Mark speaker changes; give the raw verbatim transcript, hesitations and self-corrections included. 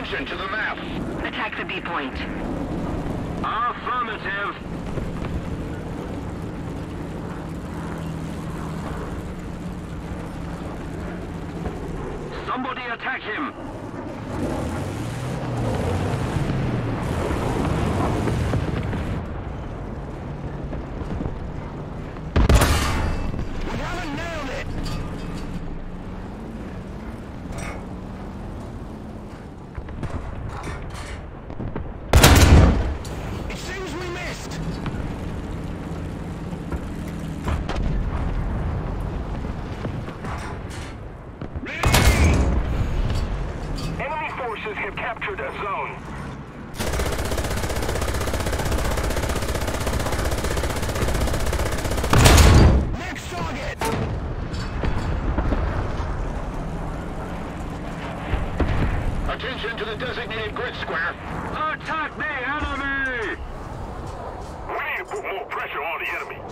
Speaker 1: Attention to the map.
Speaker 2: Attack the B point.
Speaker 1: Affirmative. Somebody attack him.
Speaker 3: We haven't nailed it! It seems we missed!
Speaker 4: Enemy forces have captured a zone.
Speaker 3: Next target!
Speaker 1: Attention to the designated grid square. Attack the enemy!
Speaker 4: We need to put more pressure on the enemy.